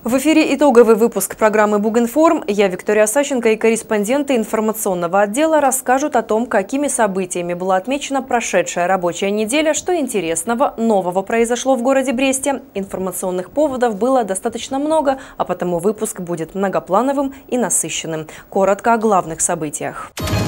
В эфире итоговый выпуск программы «Бугинформ». Я, Виктория Сащенко, и корреспонденты информационного отдела расскажут о том, какими событиями была отмечена прошедшая рабочая неделя, что интересного, нового произошло в городе Бресте. Информационных поводов было достаточно много, а потому выпуск будет многоплановым и насыщенным. Коротко о главных событиях.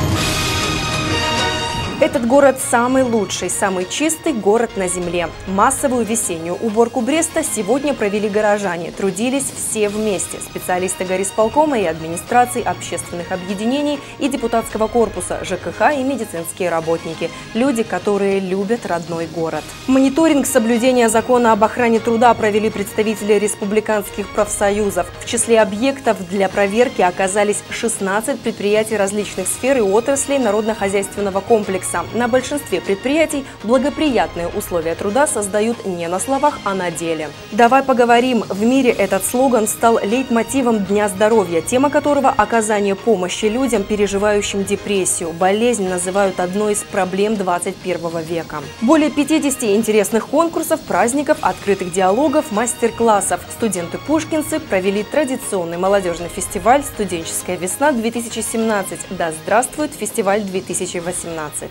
Этот город самый лучший, самый чистый город на земле. Массовую весеннюю уборку Бреста сегодня провели горожане. Трудились все вместе. Специалисты горисполкома и администрации общественных объединений и депутатского корпуса, ЖКХ и медицинские работники. Люди, которые любят родной город. Мониторинг соблюдения закона об охране труда провели представители республиканских профсоюзов. В числе объектов для проверки оказались 16 предприятий различных сфер и отраслей народно-хозяйственного комплекса. На большинстве предприятий благоприятные условия труда создают не на словах, а на деле. «Давай поговорим». В мире этот слоган стал лейтмотивом Дня здоровья, тема которого – оказание помощи людям, переживающим депрессию. Болезнь называют одной из проблем 21 века. Более 50 интересных конкурсов, праздников, открытых диалогов, мастер-классов. Студенты-пушкинцы провели традиционный молодежный фестиваль «Студенческая весна-2017». Да здравствует фестиваль 2018!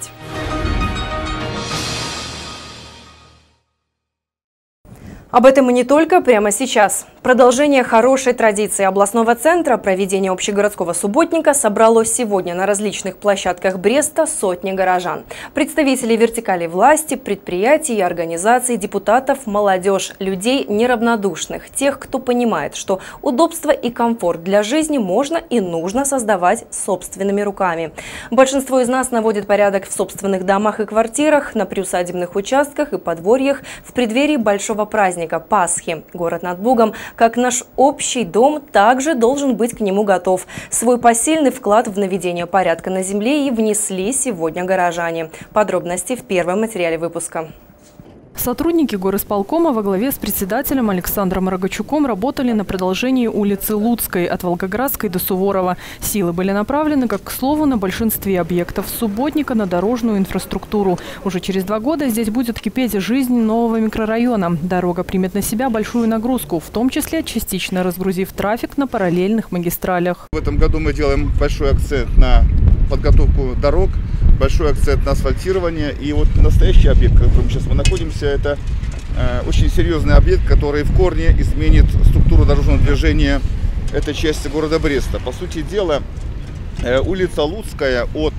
Об этом и не только прямо сейчас. Продолжение хорошей традиции областного центра проведения общегородского субботника собралось сегодня на различных площадках Бреста сотни горожан. Представители вертикали власти, предприятий и организаций, депутатов, молодежь, людей неравнодушных, тех, кто понимает, что удобство и комфорт для жизни можно и нужно создавать собственными руками. Большинство из нас наводит порядок в собственных домах и квартирах, на приусадебных участках и подворьях в преддверии большого праздника Пасхи. Город над Бугом, как наш общий дом, также должен быть к нему готов. Свой посильный вклад в наведение порядка на земле и внесли сегодня горожане. Подробности в первом материале выпуска. Сотрудники горисполкома во главе с председателем Александром Рогачуком работали на продолжении улицы Луцкой от Волгоградской до Суворова. Силы были направлены, как к слову, на большинстве объектов субботника на дорожную инфраструктуру. Уже через 2 года здесь будет кипеть жизнь нового микрорайона. Дорога примет на себя большую нагрузку, в том числе частично разгрузив трафик на параллельных магистралях. В этом году мы делаем большой акцент на подготовку дорог, большой акцент на асфальтирование. И вот настоящий объект, в котором сейчас мы находимся, это очень серьезный объект, который в корне изменит структуру дорожного движения этой части города Бреста. По сути дела, улица Луцкая от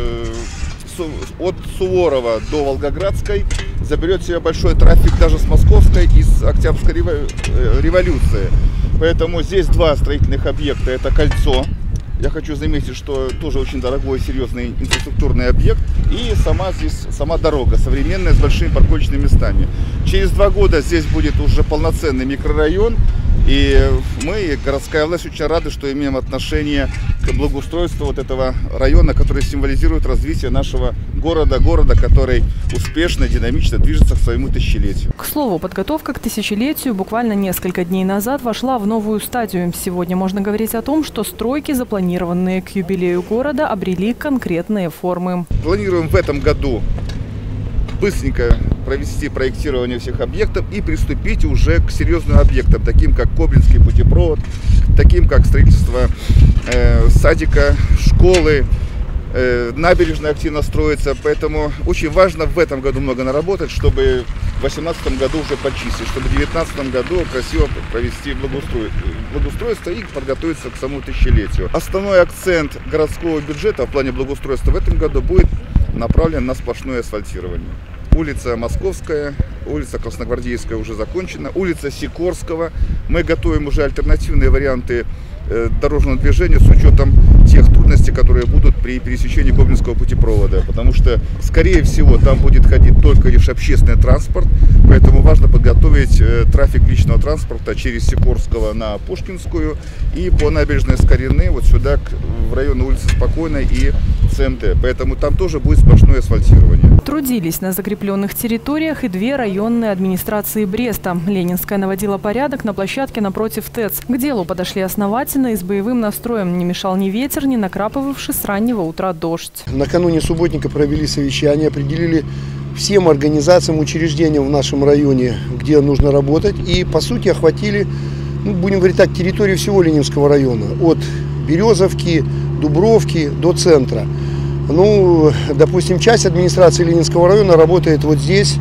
Суворова до Волгоградской заберет в себя большой трафик даже с Московской и с Октябрьской революции. Поэтому здесь 2 строительных объекта. Это кольцо. Я хочу заметить, что тоже очень дорогой, серьезный инфраструктурный объект. И сама дорога, современная, с большими парковочными местами. Через 2 года здесь будет уже полноценный микрорайон. И мы, городская власть, очень рады, что имеем отношение к благоустройству вот этого района, который символизирует развитие нашего города, который успешно, динамично движется к своему тысячелетию. К слову, подготовка к тысячелетию буквально несколько дней назад вошла в новую стадию. Сегодня можно говорить о том, что стройки, запланированные к юбилею города, обрели конкретные формы. Планируем в этом году быстренько провести проектирование всех объектов и приступить уже к серьезным объектам, таким как Кобринский путепровод, таким как строительство садика, школы, набережная активно строится. Поэтому очень важно в этом году много наработать, чтобы в 2018 году уже почистить, чтобы в 2019 году красиво провести благоустройство и подготовиться к самому тысячелетию. Основной акцент городского бюджета в плане благоустройства в этом году будет направлен на сплошное асфальтирование. Улица Московская, улица Красногвардейская уже закончена, улица Сикорского. Мы готовим уже альтернативные варианты дорожного движения с учетом тех трудностей, которые будут при пересечении Кобринского путепровода. Потому что, скорее всего, там будет ходить только лишь общественный транспорт. Поэтому важно подготовить трафик личного транспорта через Сикорского на Пушкинскую и по набережной Скорины вот сюда, в район улицы Спокойной и ЦМТ. Поэтому там тоже будет сплошное асфальтирование. Трудились на закрепленных территориях и 2 районные администрации Бреста. Ленинская наводила порядок на площадке напротив ТЭЦ. К делу подошли основательно и с боевым настроем. Не мешал ни ветер, ни накрапывавший с раннего утра дождь. Накануне субботника провели совещание, определили всем организациям, учреждениям в нашем районе, где нужно работать. И, по сути, охватили будем говорить так, территории всего Ленинского района, от Березовки, Дубровки до центра. Ну, допустим, часть администрации Ленинского района работает вот здесь,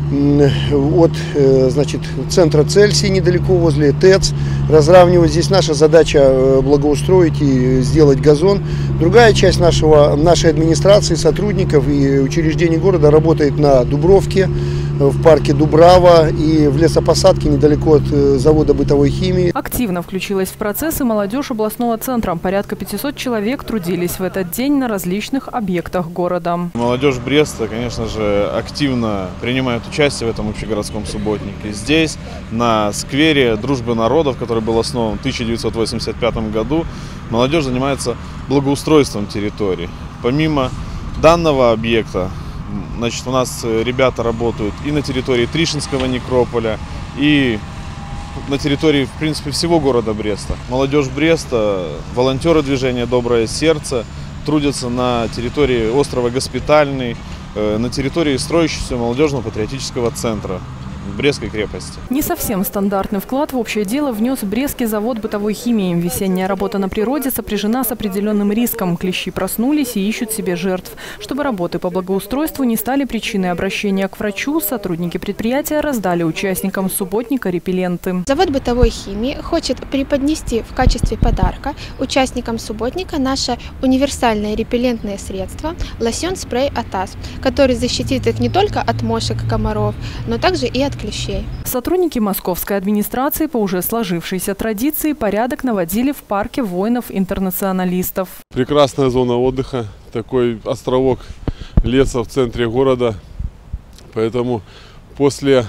от, значит, центра Цельсии, недалеко возле ТЭЦ, разравнивать. Здесь наша задача благоустроить и сделать газон. Другая часть нашей администрации, сотрудников и учреждений города работает на Дубровке, в парке Дубрава и в лесопосадке недалеко от завода бытовой химии. Активно включилась в процессы молодежь областного центра. Порядка 500 человек трудились в этот день на различных объектах города. Молодежь Бреста, конечно же, активно принимает участие в этом общегородском субботнике. Здесь, на сквере Дружбы народов, который был основан в 1985 году, молодежь занимается благоустройством территории. Помимо данного объекта, значит, у нас ребята работают и на территории Тришинского некрополя, и на территории, в принципе, всего города Бреста. Молодежь Бреста, волонтеры движения «Доброе сердце» трудятся на территории острова Госпитальный, на территории строящегося молодежного патриотического центра Брестской крепости. Не совсем стандартный вклад в общее дело внес Брестский завод бытовой химии. Весенняя работа на природе сопряжена с определенным риском. Клещи проснулись и ищут себе жертв. Чтобы работы по благоустройству не стали причиной обращения к врачу, сотрудники предприятия раздали участникам субботника репелленты. Завод бытовой химии хочет преподнести в качестве подарка участникам субботника наше универсальное репеллентное средство лосьон-спрей Атас, который защитит их не только от мошек, комаров, но также и от клещей. Сотрудники московской администрации по уже сложившейся традиции порядок наводили в парке воинов-интернационалистов. Прекрасная зона отдыха, такой островок леса в центре города. Поэтому после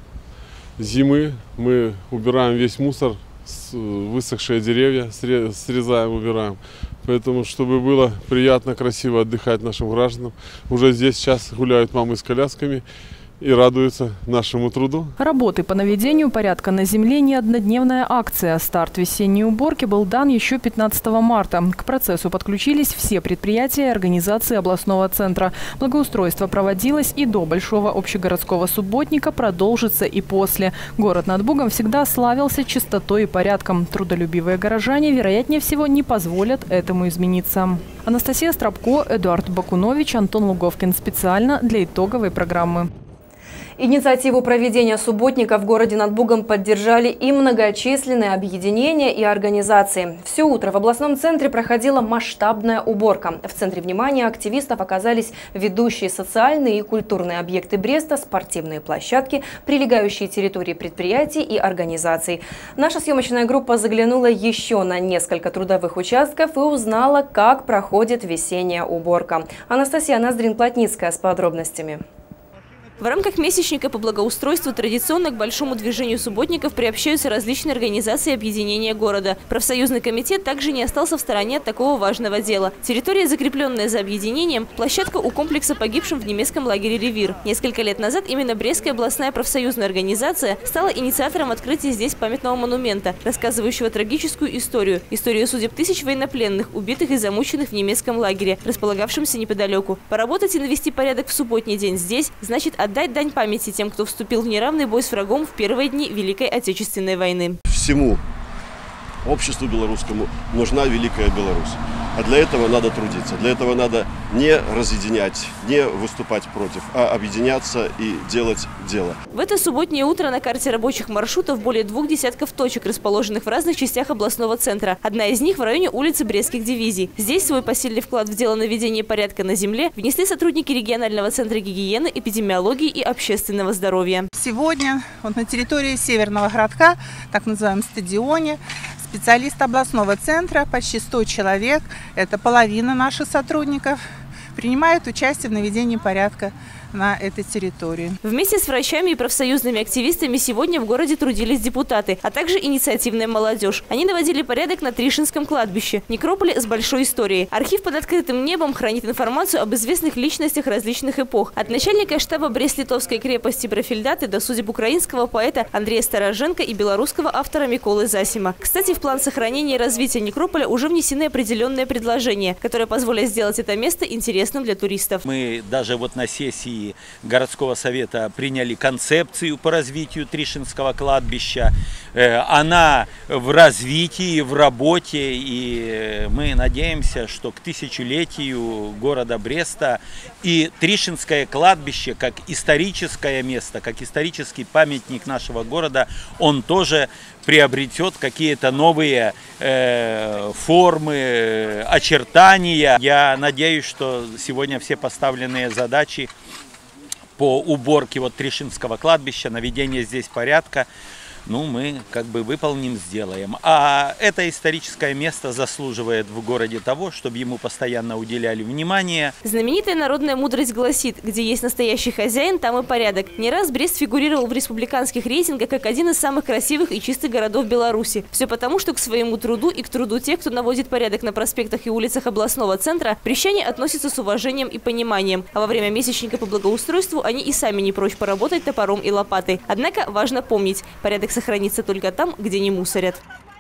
зимы мы убираем весь мусор, высохшие деревья срезаем, убираем. Поэтому, чтобы было приятно, красиво отдыхать нашим гражданам. Уже здесь сейчас гуляют мамы с колясками и радуются нашему труду. Работы по наведению порядка на земле не однодневная акция. Старт весенней уборки был дан еще 15 марта. К процессу подключились все предприятия и организации областного центра. Благоустройство проводилось и до большого общегородского субботника, продолжится и после. Город над Бугом всегда славился чистотой и порядком. Трудолюбивые горожане, вероятнее всего, не позволят этому измениться. Анастасия Стропко, Эдуард Бакунович, Антон Луговкин. Специально для итоговой программы. Инициативу проведения субботника в городе над Бугом поддержали и многочисленные объединения и организации. Все утро в областном центре проходила масштабная уборка. В центре внимания активистов оказались ведущие социальные и культурные объекты Бреста, спортивные площадки, прилегающие территории предприятий и организаций. Наша съемочная группа заглянула еще на несколько трудовых участков и узнала, как проходит весенняя уборка. Анастасия Ноздрин-Плотницкая с подробностями. В рамках месячника по благоустройству традиционно к большому движению субботников приобщаются различные организации и объединения города. Профсоюзный комитет также не остался в стороне от такого важного дела. Территория, закрепленная за объединением, площадка у комплекса погибшим в немецком лагере «Ревир». Несколько лет назад именно Брестская областная профсоюзная организация стала инициатором открытия здесь памятного монумента, рассказывающего трагическую историю судеб тысяч военнопленных, убитых и замученных в немецком лагере, располагавшемся неподалеку. Поработать и навести порядок в субботний день здесь значит отдать дань памяти тем, кто вступил в неравный бой с врагом в первые дни Великой Отечественной войны. Всему обществу белорусскому нужна Великая Беларусь. А для этого надо трудиться, для этого надо не разъединять, не выступать против, а объединяться и делать дело. В это субботнее утро на карте рабочих маршрутов более 2 десятков точек, расположенных в разных частях областного центра. Одна из них в районе улицы Брестских дивизий. Здесь свой посильный вклад в дело наведения порядка на земле внесли сотрудники регионального центра гигиены, эпидемиологии и общественного здоровья. Сегодня вот на территории Северного городка, так называемом стадионе, специалисты областного центра, почти 100 человек, это половина наших сотрудников, принимают участие в наведении порядка на этой территории. Вместе с врачами и профсоюзными активистами сегодня в городе трудились депутаты, а также инициативная молодежь. Они наводили порядок на Тришинском кладбище, некрополе с большой историей. Архив под открытым небом хранит информацию об известных личностях различных эпох. От начальника штаба Брест-Литовской крепости Профильдаты до судеб украинского поэта Андрея Староженко и белорусского автора Миколы Засима. Кстати, в план сохранения и развития некрополя уже внесены определенные предложения, которые позволят сделать это место интересным для туристов. Мы даже вот на сессии коллегии городского совета приняли концепцию по развитию Тришинского кладбища. Она в развитии, в работе, и мы надеемся, что к тысячелетию города Бреста и Тришинское кладбище, как историческое место, как исторический памятник нашего города, он тоже приобретет какие-то новые формы, очертания. Я надеюсь, что сегодня все поставленные задачи по уборке Тришинского кладбища, наведение здесь порядка, мы как бы выполним, сделаем. А это историческое место заслуживает в городе того, чтобы ему постоянно уделяли внимание. Знаменитая народная мудрость гласит: где есть настоящий хозяин, там и порядок. Не раз Брест фигурировал в республиканских рейтингах как один из самых красивых и чистых городов Беларуси. Все потому, что к своему труду и к труду тех, кто наводит порядок на проспектах и улицах областного центра, брестчане относятся с уважением и пониманием. А во время месячника по благоустройству они и сами не прочь поработать топором и лопатой. Однако важно помнить, порядок сохранится только там, где не мусорят.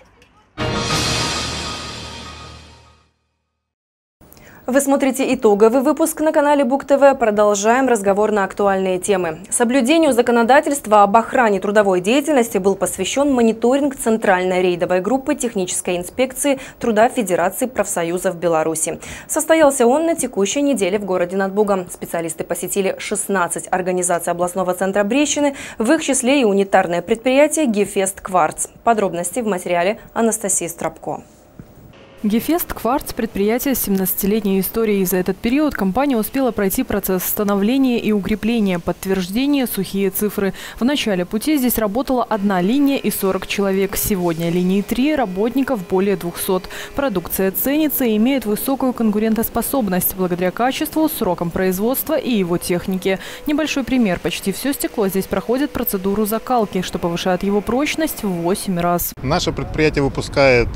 Вы смотрите итоговый выпуск на канале Бук ТВ. Продолжаем разговор на актуальные темы. Соблюдению законодательства об охране трудовой деятельности был посвящен мониторинг Центральной рейдовой группы технической инспекции труда Федерации профсоюзов Беларуси. Состоялся он на текущей неделе в городе над Бугом. Специалисты посетили 16 организаций областного центра Брестщины, в их числе и унитарное предприятие «Гефест Кварц». Подробности в материале Анастасии Стропко. Гефест Кварц – предприятие с 17-летней историей. За этот период компания успела пройти процесс становления и укрепления, подтверждения, сухие цифры. В начале пути здесь работала одна линия и 40 человек. Сегодня линии 3, работников более 200. Продукция ценится и имеет высокую конкурентоспособность благодаря качеству, срокам производства и его технике. Небольшой пример. Почти все стекло здесь проходит процедуру закалки, что повышает его прочность в 8 раз. Наше предприятие выпускает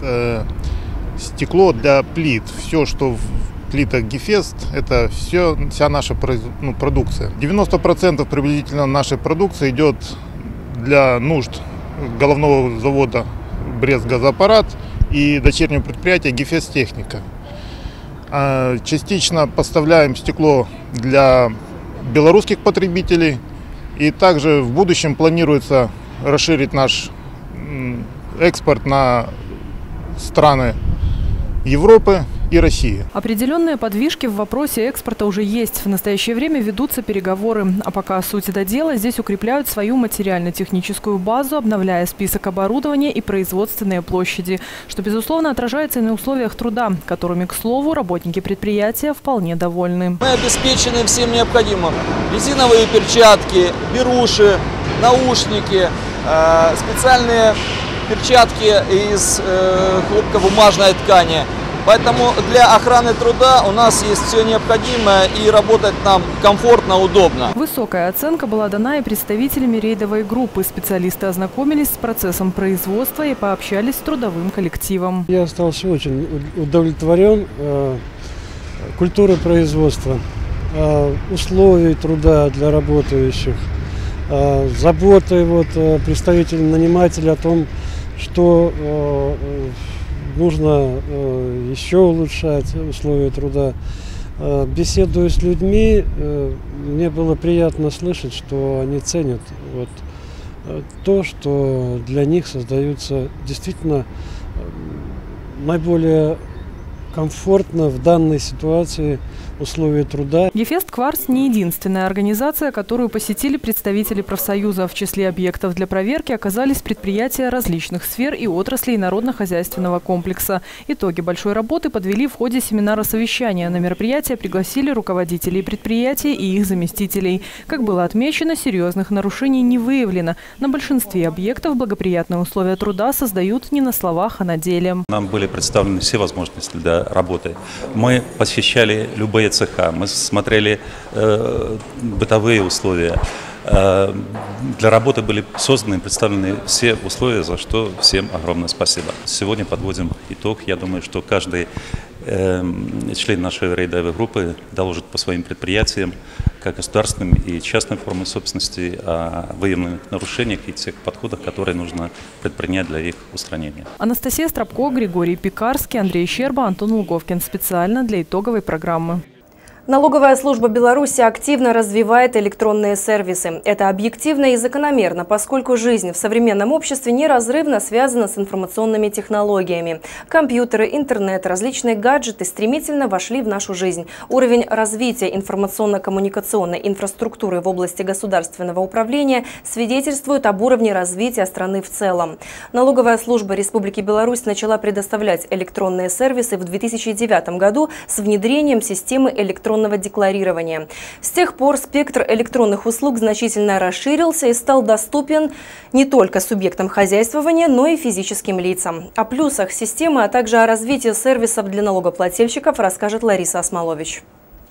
стекло для плит. Все, что в плитах Гефест, это вся наша продукция. 90% приблизительно нашей продукции идет для нужд головного завода Брестгазаппарат и дочернего предприятия Гефест Техника. Частично поставляем стекло для белорусских потребителей. И также в будущем планируется расширить наш экспорт на страны Европы и России. Определенные подвижки в вопросе экспорта уже есть. В настоящее время ведутся переговоры. А пока суть до дела, здесь укрепляют свою материально-техническую базу, обновляя список оборудования и производственные площади, что, безусловно, отражается и на условиях труда, которыми, к слову, работники предприятия вполне довольны. Мы обеспечены всем необходимым. Резиновые перчатки, беруши, наушники, специальные перчатки из хлопково-бумажной ткани. Поэтому для охраны труда у нас есть все необходимое и работать нам комфортно, удобно. Высокая оценка была дана и представителями рейдовой группы. Специалисты ознакомились с процессом производства и пообщались с трудовым коллективом. Я остался очень удовлетворен культурой производства, условий труда для работающих, заботой представителей нанимателя о том, что нужно еще улучшать условия труда. Беседуя с людьми, мне было приятно слышать, что они ценят то, что для них создаются действительно наиболее комфортно в данной ситуации условия труда. Гефест Кварц не единственная организация, которую посетили представители профсоюза. В числе объектов для проверки оказались предприятия различных сфер и отраслей народно-хозяйственного комплекса. Итоги большой работы подвели в ходе семинара-совещания. На мероприятие пригласили руководителей предприятий и их заместителей. Как было отмечено, серьезных нарушений не выявлено. На большинстве объектов благоприятные условия труда создают не на словах, а на деле. Нам были представлены все возможности для работы. Мы посещали любые цеха, мы смотрели бытовые условия. Для работы были созданы и представлены все условия, за что всем огромное спасибо. Сегодня подводим итог. Я думаю, что каждый член нашей рейдовой группы доложит по своим предприятиям, как государственным и частным формам собственности, о выявленных нарушениях и тех подходах, которые нужно предпринять для их устранения. Анастасия Стропко, Григорий Пекарский, Андрей Щерба, Антон Луговкин. Специально для итоговой программы. Налоговая служба Беларуси активно развивает электронные сервисы. Это объективно и закономерно, поскольку жизнь в современном обществе неразрывно связана с информационными технологиями. Компьютеры, интернет, различные гаджеты стремительно вошли в нашу жизнь. Уровень развития информационно-коммуникационной инфраструктуры в области государственного управления свидетельствует об уровне развития страны в целом. Налоговая служба Республики Беларусь начала предоставлять электронные сервисы в 2009 году с внедрением системы электронного декларирования. С тех пор спектр электронных услуг значительно расширился и стал доступен не только субъектам хозяйствования, но и физическим лицам. О плюсах системы, а также о развитии сервисов для налогоплательщиков расскажет Лариса Осмолович.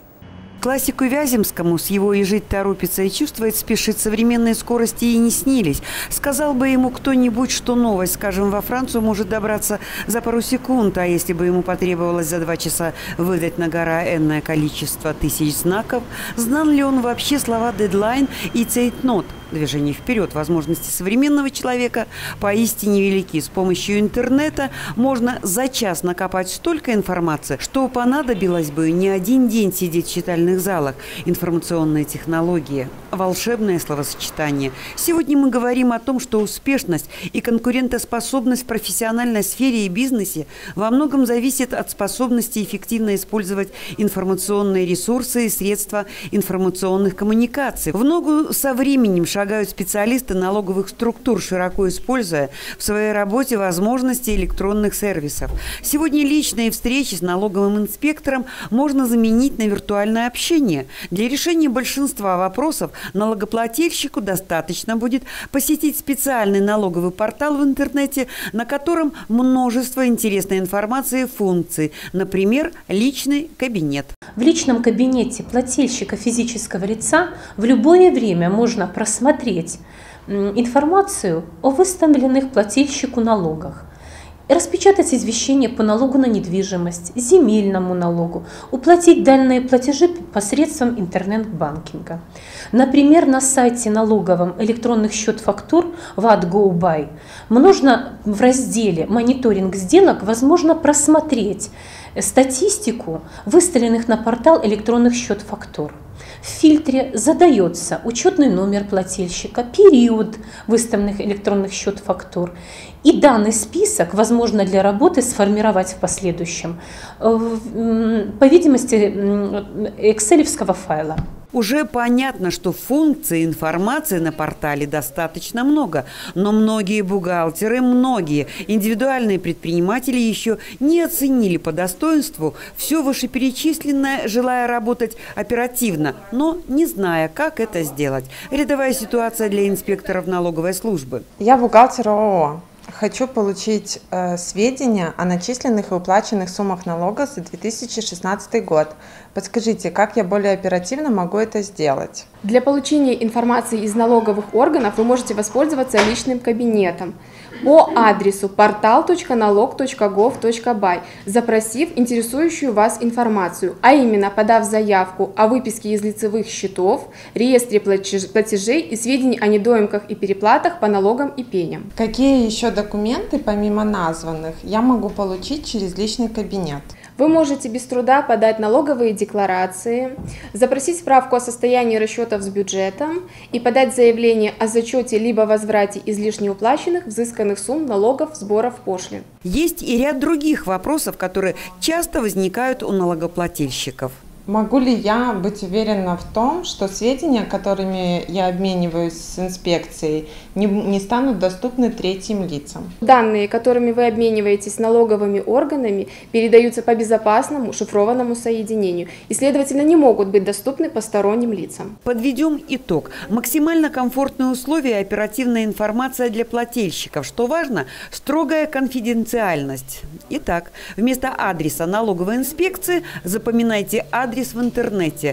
Классику Вяземскому с его «И жить торопится и чувствовать спешит» современной скорости и не снились. Сказал бы ему кто-нибудь, что новость, скажем, во Францию может добраться за пару секунд, а если бы ему потребовалось за 2 часа выдать на гора энное количество тысяч знаков, знал ли он вообще слова «дедлайн» и «цейтнот»? Движение вперед, возможности современного человека поистине велики. С помощью интернета можно за час накопать столько информации, что понадобилось бы не один день сидеть в читальных залах. Информационные технологии – волшебное словосочетание. Сегодня мы говорим о том, что успешность и конкурентоспособность в профессиональной сфере и бизнесе во многом зависит от способности эффективно использовать информационные ресурсы и средства информационных коммуникаций. В ногу со временем шагают специалисты налоговых структур, широко используя в своей работе возможности электронных сервисов. Сегодня личные встречи с налоговым инспектором можно заменить на виртуальное общение. Для решения большинства вопросов налогоплательщику достаточно будет посетить специальный налоговый портал в интернете, на котором множество интересной информации и функций, например, личный кабинет. В личном кабинете плательщика физического лица в любое время можно просмотреть информацию о выставленных плательщику налогах, распечатать извещение по налогу на недвижимость, земельному налогу, уплатить дальние платежи посредством интернет-банкинга. Например, на сайте налоговом электронных счет-фактур VAT Go By можно в разделе «Мониторинг сделок» возможно просмотреть статистику выставленных на портал электронных счет-фактур. В фильтре задается учетный номер плательщика, период выставленных электронных счет-фактур. И данный список возможно для работы сформировать в последующем, по видимости, экселевского файла. Уже понятно, что функций информации на портале достаточно много, но многие бухгалтеры, многие индивидуальные предприниматели еще не оценили по достоинству все вышеперечисленное, желая работать оперативно, но не зная, как это сделать. Рядовая ситуация для инспекторов налоговой службы. Я бухгалтер ООО. Хочу получить сведения о начисленных и уплаченных суммах налогов за 2016 год. Подскажите, как я более оперативно могу это сделать? Для получения информации из налоговых органов вы можете воспользоваться личным кабинетом по адресу portal.nalog.gov.by, запросив интересующую вас информацию, а именно подав заявку о выписке из лицевых счетов, реестре платежей и сведений о недоимках и переплатах по налогам и пеням. Какие еще документы, помимо названных, я могу получить через личный кабинет? Вы можете без труда подать налоговые декларации, запросить справку о состоянии расчетов с бюджетом и подать заявление о зачете либо возврате излишне уплаченных взысканных сумм налогов, сборов, пошлин. Есть и ряд других вопросов, которые часто возникают у налогоплательщиков. Могу ли я быть уверена в том, что сведения, которыми я обмениваюсь с инспекцией, не станут доступны третьим лицам? Данные, которыми вы обмениваетесь с налоговыми органами, передаются по безопасному шифрованному соединению и, следовательно, не могут быть доступны посторонним лицам. Подведем итог. Максимально комфортные условия и оперативная информация для плательщиков. Что важно, строгая конфиденциальность. Итак, вместо адреса налоговой инспекции запоминайте адрес в интернете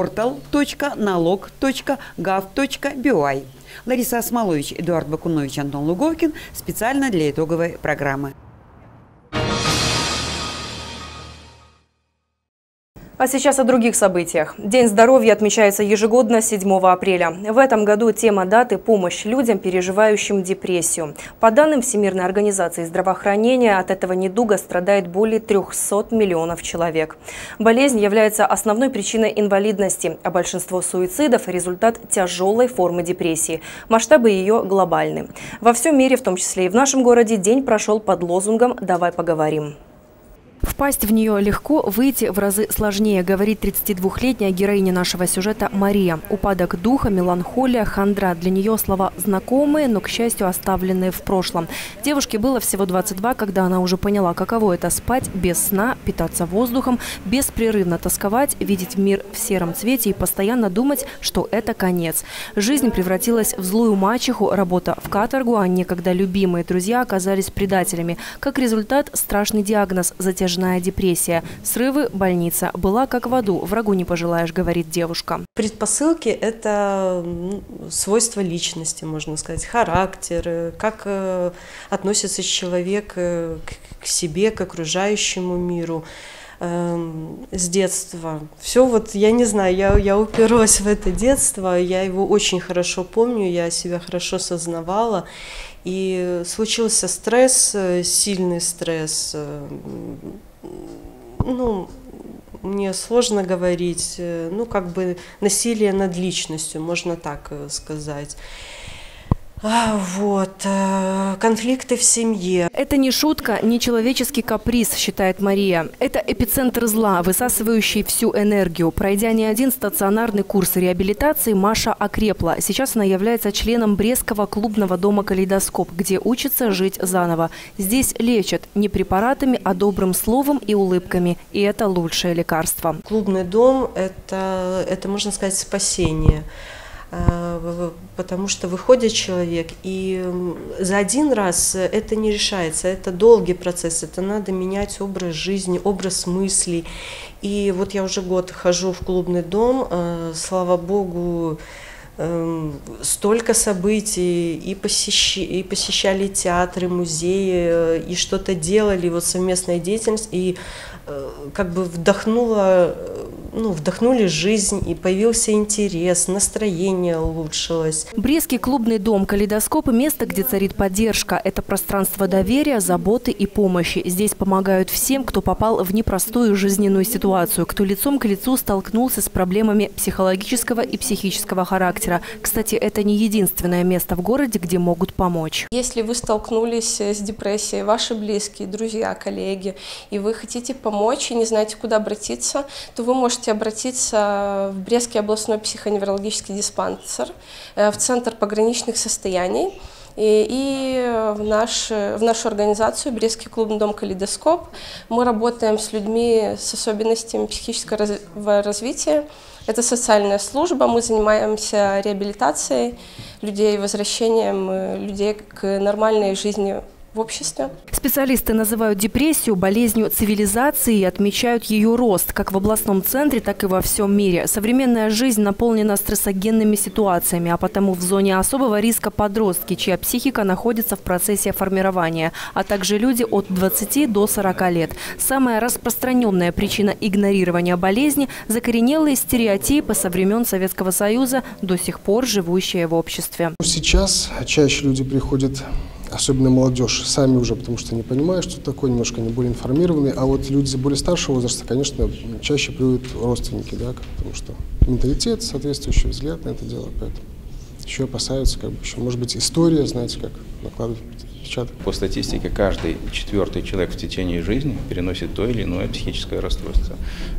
portal.nalog.gov.by. Лариса Осмолович, Эдуард Бакунович, Антон Луговкин. Специально для итоговой программы. А сейчас о других событиях. День здоровья отмечается ежегодно 7 апреля. В этом году тема даты – помощь людям, переживающим депрессию. По данным Всемирной организации здравоохранения, от этого недуга страдает более 300 миллионов человек. Болезнь является основной причиной инвалидности, а большинство суицидов – результат тяжелой формы депрессии. Масштабы ее глобальны. Во всем мире, в том числе и в нашем городе, день прошел под лозунгом «Давай поговорим». Впасть в нее легко, выйти в разы сложнее, говорит 32-летняя героиня нашего сюжета Мария. Упадок духа, меланхолия, хандра. Для нее слова знакомые, но, к счастью, оставленные в прошлом. Девушке было всего 22, когда она уже поняла, каково это спать без сна, питаться воздухом, беспрерывно тосковать, видеть мир в сером цвете и постоянно думать, что это конец. Жизнь превратилась в злую мачеху, работа в каторгу, а некогда любимые друзья оказались предателями. Как результат, страшный диагноз – затяжная депрессия. Срывы, больница. Была как в аду. Врагу не пожелаешь, говорит девушка. Предпосылки – это свойства личности, можно сказать, характер, как относится человек к себе, к окружающему миру с детства. Все вот, я не знаю, я уперлась в это детство, я его очень хорошо помню, я себя хорошо сознавала. И случился стресс, сильный стресс. Ну, мне сложно говорить, ну, как бы насилие над личностью, можно так сказать. Конфликты в семье. Это не шутка, не человеческий каприз, считает Мария. Это эпицентр зла, высасывающий всю энергию. Пройдя не один стационарный курс реабилитации, Маша окрепла. Сейчас она является членом Брестского клубного дома «Калейдоскоп», где учится жить заново. Здесь лечат не препаратами, а добрым словом и улыбками. И это лучшее лекарство. Клубный дом – это, можно сказать, спасение. Потому что выходит человек, и за один раз это не решается, это долгий процесс, это надо менять образ жизни, образ мыслей. И вот я уже год хожу в клубный дом, слава богу, столько событий, и посещали театры, музеи, и что-то делали, вот совместная деятельность, и как бы вдохнули жизнь, и появился интерес, настроение улучшилось. Брестский клубный дом «Калейдоскоп» – место, где царит поддержка. Это пространство доверия, заботы и помощи. Здесь помогают всем, кто попал в непростую жизненную ситуацию, кто лицом к лицу столкнулся с проблемами психологического и психического характера. Кстати, это не единственное место в городе, где могут помочь. Если вы столкнулись с депрессией, ваши близкие, друзья, коллеги, и вы хотите помочь и не знаете, куда обратиться, то вы можете обратиться в Брестский областной психоневрологический диспансер, в Центр пограничных состояний и в нашу организацию Брестский клубный дом «Калейдоскоп». Мы работаем с людьми с особенностями психического развития. Это социальная служба, мы занимаемся реабилитацией людей, возвращением людей к нормальной жизни в обществе. Специалисты называют депрессию болезнью цивилизации и отмечают ее рост как в областном центре, так и во всем мире. Современная жизнь наполнена стрессогенными ситуациями, а потому в зоне особого риска подростки, чья психика находится в процессе формирования, а также люди от 20 до 40 лет. Самая распространенная причина игнорирования болезни – закоренелые стереотипы со времен Советского Союза, до сих пор живущие в обществе. Сейчас чаще люди приходят, особенно молодежь, сами уже, потому что не понимают, что такое, немножко они более информированные. А вот люди более старшего возраста, конечно, чаще приводят родственники, да, потому что менталитет, соответствующий взгляд на это дело, поэтому еще опасаются, как бы, еще, может быть, история, знаете, как накладывать отпечаток. По статистике, каждый 4-й человек в течение жизни переносит то или иное психическое расстройство.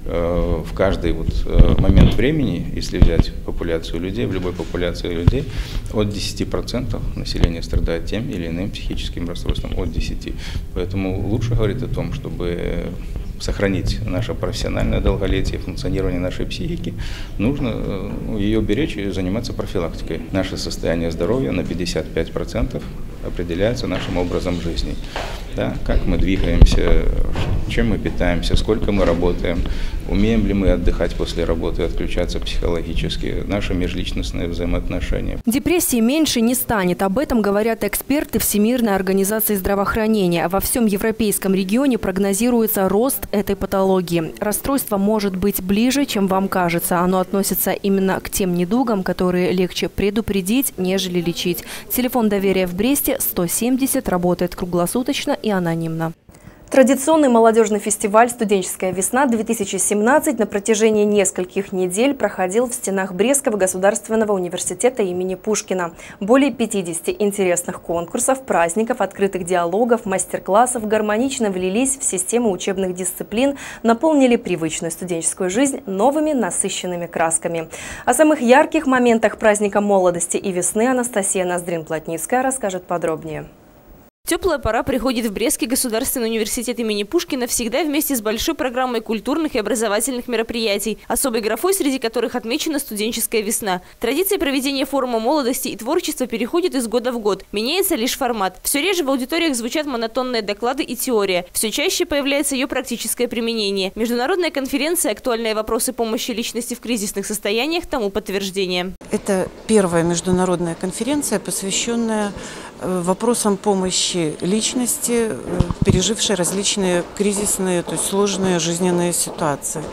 В каждый момент времени, если взять популяцию людей, в любой популяции людей, от 10% населения страдает тем или иным психическим расстройством, от 10%. Поэтому лучше говорить о том, чтобы сохранить наше профессиональное долголетие, функционирование нашей психики, нужно ее беречь и заниматься профилактикой. Наше состояние здоровья на 55% определяется нашим образом жизни. Да, как мы двигаемся, чем мы питаемся, сколько мы работаем, умеем ли мы отдыхать после работы, отключаться психологически, наши межличностные взаимоотношения. Депрессии меньше не станет. Об этом говорят эксперты Всемирной организации здравоохранения. Во всем европейском регионе прогнозируется рост этой патологии. Расстройство может быть ближе, чем вам кажется. Оно относится именно к тем недугам, которые легче предупредить, нежели лечить. Телефон доверия в Бресте 170 работает круглосуточно и анонимно. Традиционный молодежный фестиваль «Студенческая весна-2017» на протяжении нескольких недель проходил в стенах Брестского государственного университета имени Пушкина. Более 50 интересных конкурсов, праздников, открытых диалогов, мастер-классов гармонично влились в систему учебных дисциплин, наполнили привычную студенческую жизнь новыми насыщенными красками. О самых ярких моментах праздника молодости и весны Анастасия Ноздрин-Плотницкая расскажет подробнее. Теплая пора приходит в Брестский государственный университет имени Пушкина всегда вместе с большой программой культурных и образовательных мероприятий, особой графой среди которых отмечена студенческая весна. Традиция проведения форума молодости и творчества переходит из года в год. Меняется лишь формат. Все реже в аудиториях звучат монотонные доклады и теория. Все чаще появляется ее практическое применение. Международная конференция «Актуальные вопросы помощи личности в кризисных состояниях» тому подтверждение. Это первая международная конференция, посвященная вопросам помощи личности, пережившей различные кризисные, то есть сложные жизненные ситуации.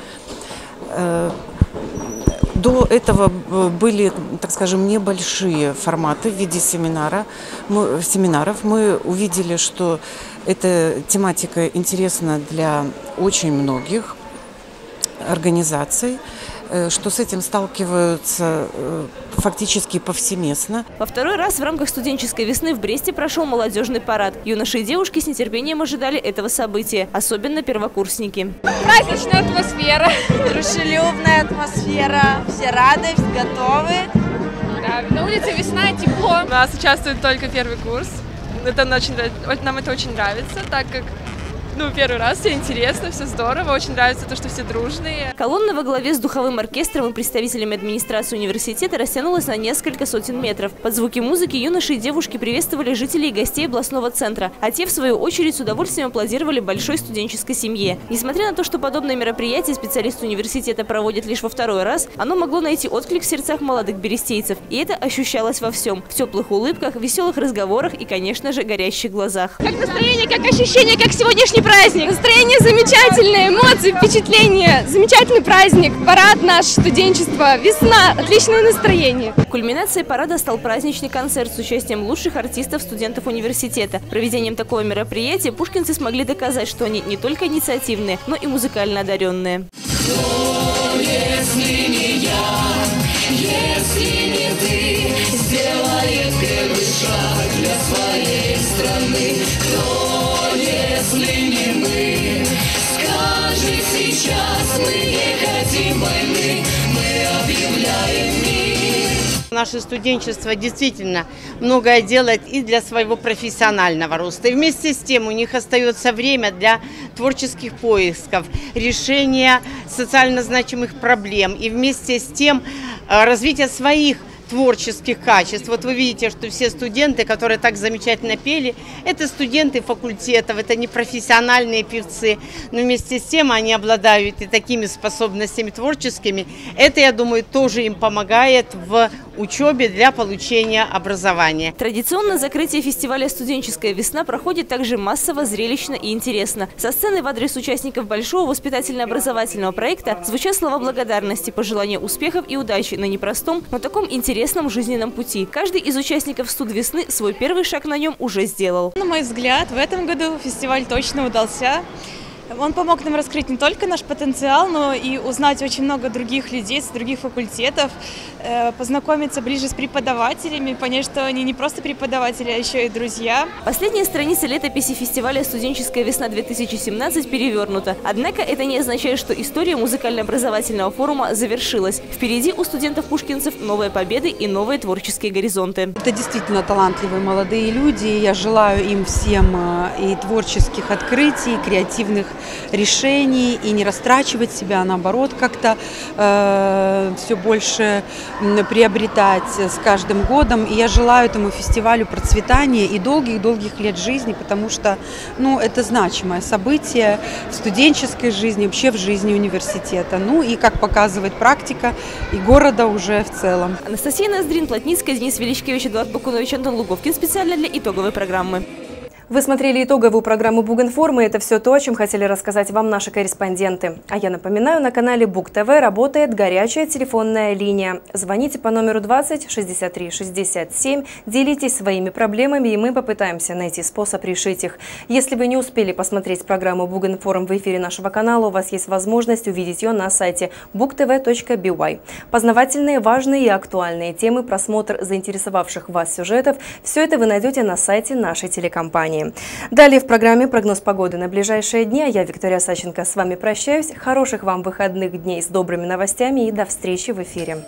До этого были, так скажем, небольшие форматы в виде семинаров. Мы увидели, что эта тематика интересна для очень многих организаций, что с этим сталкиваются фактически повсеместно. Во второй раз в рамках студенческой весны в Бресте прошел молодежный парад. Юноши и девушки с нетерпением ожидали этого события, особенно первокурсники. Праздничная атмосфера, дружелюбная атмосфера, все рады, все готовы. Да, на улице весна и тепло. У нас участвует только первый курс. Нам это очень нравится, так как первый раз, все интересно, все здорово, очень нравится то, что все дружные. Колонна во главе с духовым оркестром и представителями администрации университета растянулась на несколько сотен метров. Под звуки музыки юноши и девушки приветствовали жителей и гостей областного центра, а те, в свою очередь, с удовольствием аплодировали большой студенческой семье. Несмотря на то, что подобное мероприятие специалисты университета проводят лишь во второй раз, оно могло найти отклик в сердцах молодых берестейцев. И это ощущалось во всем – в теплых улыбках, веселых разговорах и, конечно же, горящих глазах. Как настроение, как ощущение, как сегодняшний праздник. Настроение замечательное, эмоции, впечатления. Замечательный праздник, парад наш, студенчество, весна, отличное настроение. Кульминацией парада стал праздничный концерт с участием лучших артистов студентов университета. Проведением такого мероприятия пушкинцы смогли доказать, что они не только инициативные, но и музыкально одаренные. Если не я, если не ты, сделает первый шаг для своей страны. Кто, если не мы, скажи сейчас, мы не хотим войны, мы объявляем мир. Наше студенчество действительно многое делает и для своего профессионального роста. И вместе с тем у них остается время для творческих поисков, решения социально значимых проблем и вместе с тем развития своих творческих качеств. Вот вы видите, что все студенты, которые так замечательно пели, это студенты факультетов, это не профессиональные певцы, но вместе с тем они обладают и такими способностями творческими. Это, я думаю, тоже им помогает в учебе для получения образования. Традиционно закрытие фестиваля «Студенческая весна» проходит также массово, зрелищно и интересно. Со сцены в адрес участников большого воспитательно-образовательного проекта звучат слова благодарности, пожелания успехов и удачи на непростом, но таком интересном жизненном пути. Каждый из участников «Студ весны» свой первый шаг на нем уже сделал. На мой взгляд, в этом году фестиваль точно удался. Он помог нам раскрыть не только наш потенциал, но и узнать очень много других людей с других факультетов, познакомиться ближе с преподавателями, понять, что они не просто преподаватели, а еще и друзья. Последняя страница летописи фестиваля «Студенческая весна-2017» перевернута. Однако это не означает, что история музыкально-образовательного форума завершилась. Впереди у студентов-пушкинцев новые победы и новые творческие горизонты. Это действительно талантливые молодые люди. Я желаю им всем и творческих открытий, и креативных решений и не растрачивать себя, а наоборот как-то все больше приобретать с каждым годом. И я желаю этому фестивалю процветания и долгих-долгих лет жизни, потому что это значимое событие в студенческой жизни, вообще в жизни университета. И, как показывает практика, и города уже в целом. Анастасия Ноздрин, Плотницкая, Денис Величкевич, Эдуард Бакунович, Антон Луговкин. Специально для итоговой программы. Вы смотрели итоговую программу Бугинформ, и это все то, о чем хотели рассказать вам наши корреспонденты. А я напоминаю, на канале Буг ТВ работает горячая телефонная линия. Звоните по номеру 20 63 67, делитесь своими проблемами, и мы попытаемся найти способ решить их. Если вы не успели посмотреть программу Бугинформ в эфире нашего канала, у вас есть возможность увидеть ее на сайте bugtv.by. Познавательные, важные и актуальные темы, просмотр заинтересовавших вас сюжетов – все это вы найдете на сайте нашей телекомпании. Далее в программе прогноз погоды на ближайшие дни. Я, Виктория Саченко, с вами прощаюсь. Хороших вам выходных дней с добрыми новостями и до встречи в эфире.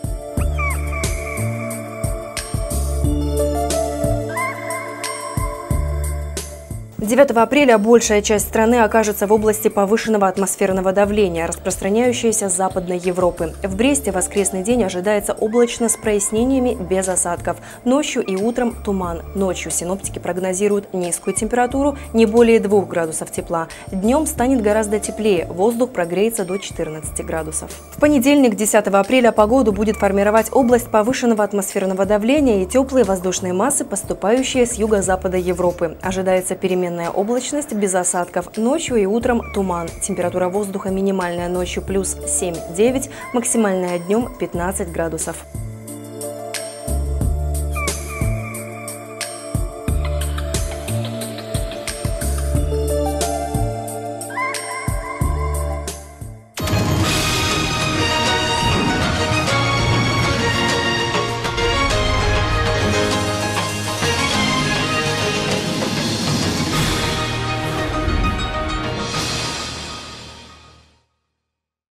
9 апреля большая часть страны окажется в области повышенного атмосферного давления, распространяющейся с Западной Европы. В Бресте воскресный день ожидается облачно с прояснениями без осадков. Ночью и утром туман. Ночью синоптики прогнозируют низкую температуру, не более 2 градусов тепла. Днем станет гораздо теплее, воздух прогреется до 14 градусов. В понедельник, 10 апреля, погоду будет формировать область повышенного атмосферного давления и теплые воздушные массы, поступающие с юго-запада Европы. Ожидается переменная облачность без осадков. Ночью и утром туман. Температура воздуха минимальная ночью плюс 7-9, максимальная днем 15 градусов.